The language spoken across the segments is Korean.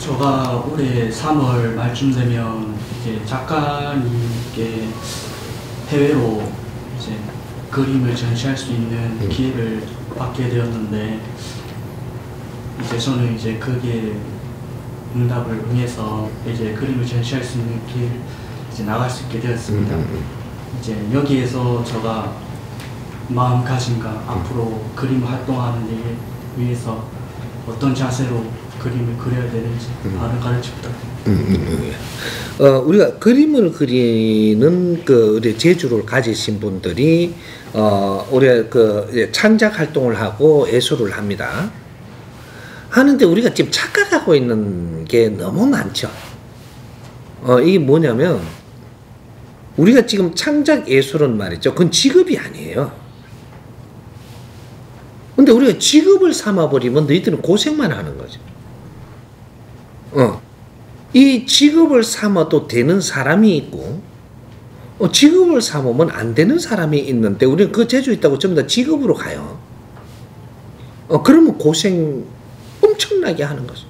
저가 올해 3월 말쯤 되면 이제 작가님께 해외로 이제 그림을 전시할 수 있는 기회를 받게 되었는데, 이제 저는 이제 거기에 응답을 응해서 이제 그림을 전시할 수 있는 길 이제 나갈 수 있게 되었습니다. 이제 여기에서 제가 마음가짐과 앞으로 그림 활동하는 데 위해서 어떤 자세로 그림을 그려야 되는지 바로 가르쳐 부탁드립니다. 우리가 그림을 그리는 우리 재주를 가지신 분들이 우리가 창작 활동을 하고 예술을 합니다. 하는데 우리가 지금 착각하고 있는 게 너무 많죠. 이게 뭐냐면, 우리가 지금 창작 예술은 말이죠, 그건 직업이 아니에요. 근데 우리가 직업을 삼아버리면 너희들은 고생만 하는 거죠. 이 직업을 삼아도 되는 사람이 있고, 직업을 삼으면 안 되는 사람이 있는데, 우리는 그 재주 있다고 전부 다 직업으로 가요. 그러면 고생 엄청나게 하는 거죠.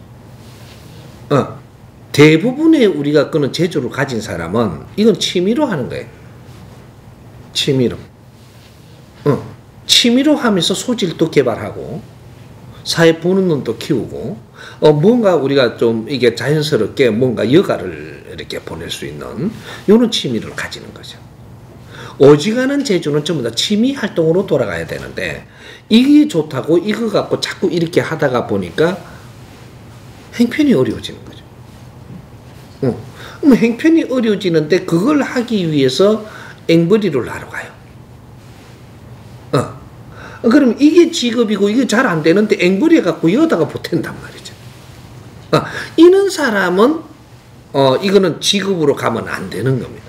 대부분의 우리가 그런 재주를 가진 사람은 이건 취미로 하는 거예요. 취미로. 취미로 하면서 소질도 개발하고, 사회 보는 눈도 키우고, 뭔가 우리가 좀 이게 자연스럽게 뭔가 여가를 이렇게 보낼 수 있는 이런 취미를 가지는 거죠. 어지간한 재주는 전부 다 취미 활동으로 돌아가야 되는데, 이게 좋다고 이거 갖고 자꾸 이렇게 하다가 보니까 형편이 어려워지는 거죠. 그럼 형편이 어려워지는데 그걸 하기 위해서 앵벌이를 하러 가요. 그럼 이게 직업이고 이게 잘 안 되는데 앵벌이 갖고 여다가 보탠단 말이죠. 이런 사람은 이거는 직업으로 가면 안 되는 겁니다.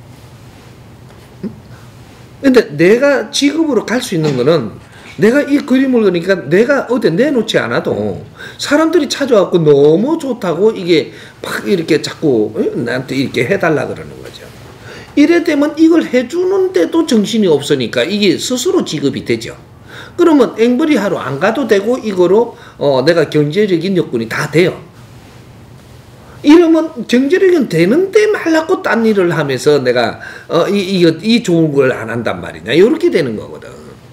근데 내가 직업으로 갈 수 있는 거는, 내가 이 그림을 그리니까 내가 어디 내놓지 않아도 사람들이 찾아와서 너무 좋다고 이게 막 이렇게 자꾸 나한테 이렇게 해달라 그러는 거죠. 이래 되면 이걸 해주는데도 정신이 없으니까 이게 스스로 직업이 되죠. 그러면 앵벌이 하러 안 가도 되고, 이거로 내가 경제적인 여건이 다 돼요. 이러면 경제력은 되는데 말라고 딴 일을 하면서 내가 이 좋은 걸 안 한단 말이냐, 이렇게 되는 거거든.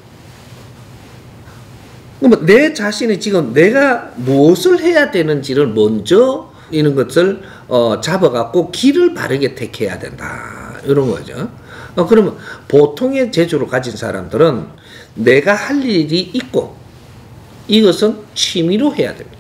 그러면 내 자신이 지금 내가 무엇을 해야 되는지를 먼저 이런 것을 잡아갖고 길을 바르게 택해야 된다, 이런 거죠. 그러면 보통의 재주를 가진 사람들은 내가 할 일이 있고 이것은 취미로 해야 됩니다.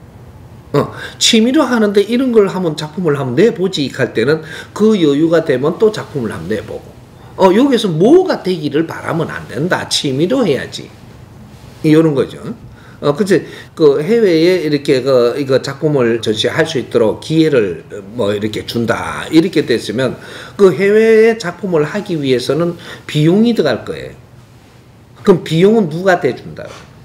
취미로 하는데 이런 걸 하면 작품을 한번 내보지 할 때는 그 여유가 되면 또 작품을 한번 내보고, 여기서 뭐가 되기를 바라면 안 된다, 취미로 해야지, 이런 거죠. 그치, 그 해외에 이렇게 이거 작품을 전시할 수 있도록 기회를 뭐 이렇게 준다, 이렇게 됐으면 그 해외에 작품을 하기 위해서는 비용이 들어갈 거예요. 그럼 비용은 누가 대준다?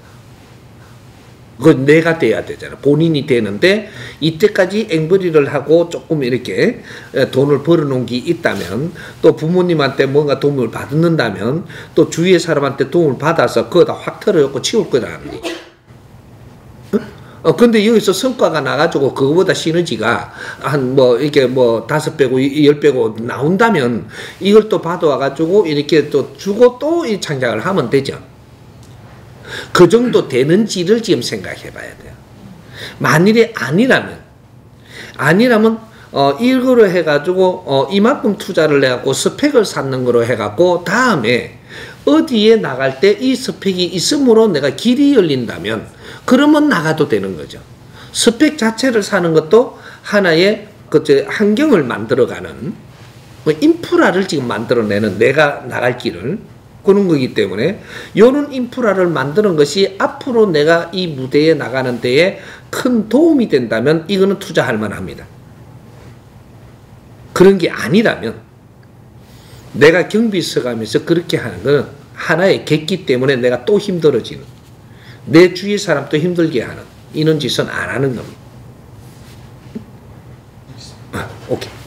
그건 내가 돼야 되잖아. 본인이 되는데, 이때까지 앵벌이를 하고 조금 이렇게 돈을 벌어놓은 게 있다면, 또 부모님한테 뭔가 도움을 받는다면, 또 주위의 사람한테 도움을 받아서 그거 다 확 털어놓고 치울 거라는 거지. 근데 여기서 성과가 나가지고 그거보다 시너지가 이게 5배고 10배고 나온다면, 이걸 또 받아와가지고 이렇게 또 주고 또 이 창작을 하면 되죠. 그 정도 되는지를 지금 생각해 봐야 돼요. 만일에 아니라면 이거로 해가지고 이만큼 투자를 해갖고 스펙을 쌓는 거로 해갖고, 다음에 어디에 나갈 때 이 스펙이 있으므로 내가 길이 열린다면 그러면 나가도 되는 거죠. 스펙 자체를 사는 것도 하나의 환경을 만들어가는 인프라를 지금 만들어내는, 내가 나갈 길을, 그런 거기 때문에 이런 인프라를 만드는 것이 앞으로 내가 이 무대에 나가는 데에 큰 도움이 된다면 이거는 투자할 만합니다. 그런 게 아니라면, 내가 경비 써가면서 그렇게 하는 건 하나의 객기 때문에 내가 또 힘들어지는, 내 주위 사람도 힘들게 하는 이런 짓은 안 하는 겁니다. 오케이.